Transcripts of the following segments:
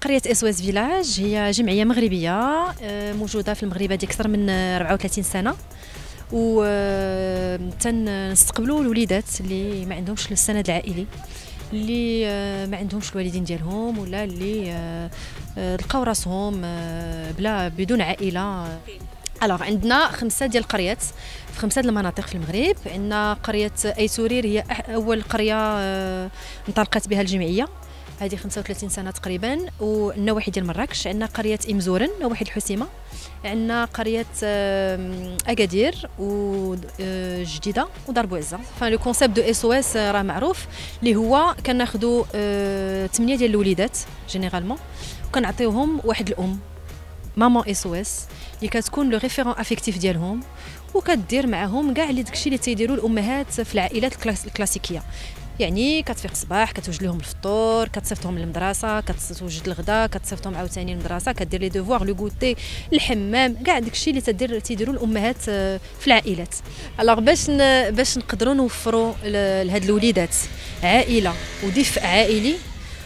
قرية اس فيلاج هي جمعية مغربية موجودة في المغرب هذه أكثر من 34 سنة، و تنستقبلوا الوليدات اللي ما عندهمش السند العائلي، اللي ما عندهمش الوالدين ديالهم، ولا اللي لقاو راسهم بدون عائلة. الوغ عندنا 5 ديال القريات في 5 المناطق في المغرب. عندنا قرية أي سورير، هي أول قرية انطلقت بها الجمعية، هذه 35 سنة تقريبا. والنواحي ديال مراكش عندنا قرية إمزورن نواحي الحسيمة، عندنا قرية أكادير وجديدة ودار بوعزة. لو كونسيبت دو اس او اس راه معروف، اللي هو كناخذوا 8 ديال الوليدات جينيرالمون، وكنعطيوهم واحد الام ماما اس او اس اللي كتكون لو ريفيرون افيكتيف ديالهم، وكدير معاهم كاع اللي داكشي اللي تيديروا الامهات في العائلات الكلاسيكيه. يعني كتفيق الصباح، كتوجد لهم الفطور، كتصيفطهم للمدرسه، كتوجد الغداء، كتصيفطهم عاوتاني للمدرسه، كدير لي دوفوار، لو غوتي، الحمام، كاع داكشي اللي تيديروا الامهات في العائلات. الوغ باش نقدروا نوفروا لهاد الوليدات عائله ودفء عائلي،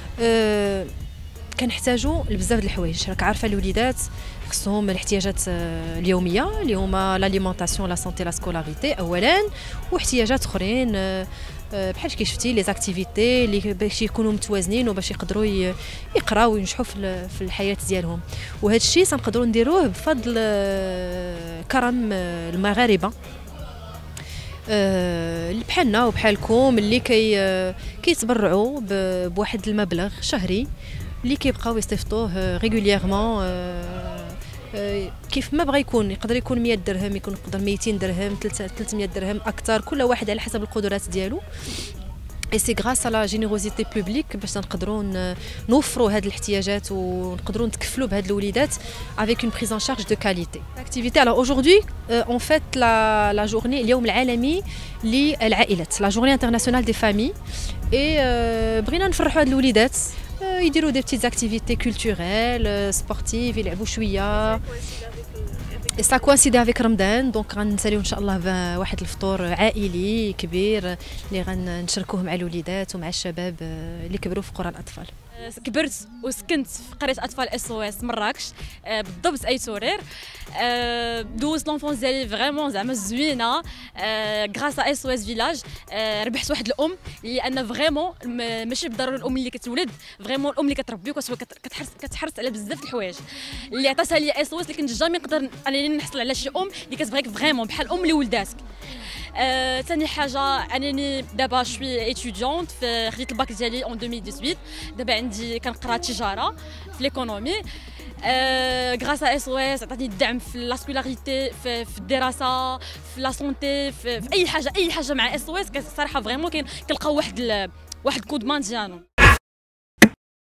كنحتاجوا لبزاف د الحوايج. راك عارفه الوليدات خصهم الاحتياجات اليوميه اللي هما لاليمونطاسيون، لا سونتي، لا سكولاريتي اولا، واحتياجات اخرين بحال كي شفتي لي زاكتيفيتي اللي باش يكونوا متوازنين وباش يقدروا يقراو وينجحوا في الحياه ديالهم. وهذا الشيء سنقدروا نديروه بفضل كرم المغاربه اللي بحالنا وبحالكم، اللي كيتبرعوا بواحد المبلغ شهري اللي كيبقاو يصيفطوه ريغولييرمون كيف ما بغى يكون. يقدر يكون 100 درهم، يقدر 200 درهم، 300 درهم، اكثر، كل واحد على حسب القدرات ديالو. اي سي غراس على جينيروزيتي بوبليك باش نقدروا نوفروا هذه الاحتياجات ونقدروا نتكفلوا بهاد الوليدات avec une prise en charge de qualité. Activité. Alors aujourd'hui on fête la journée اليوم العالمي للعائلات، la journée internationale des familles، et بغينا نفرحوا هاد الوليدات، يديروا دي بتيت اكتيفيتي كولتوريل سبورتيف، يلعبوا شويه. سا كوانسيدي افيك رمضان، دونك غنساليو ان شاء الله بواحد الفطور عائلي كبير اللي غنشاركوه مع الوليدات ومع الشباب اللي كبروا في قرى الاطفال. كبرت وسكنت في قريه اطفال اس او اس مراكش، بالضبط اي سورير. دوزت لونفونس ديالي فريمون زعما زوينه غراس اس او اس فيلاج. ربحت واحد الام اللي انا فريمون ماشي بالضروره الام اللي كتولد، فريمون الام اللي كتربي كتحرص على بزاف د الحوايج اللي عطاتها لي اس او اس، اللي كنت جامي نقدر انني نحصل على شي ام اللي كتبغيك فريمون بحال الام اللي ولداتك. ثاني حاجه انني دابا شوي ايتوديونت، خديت الباك ديالي اون 2018. دابا عندي كنقرا تجاره في ليكونومي. غراس اس او اس عطاتني الدعم في لا سكولاريتي، في الدراسه، في لا سونتي، في اي حاجه مع اس او اس. صراحه فريمون كنلقاو واحد الكود مان ديالهم.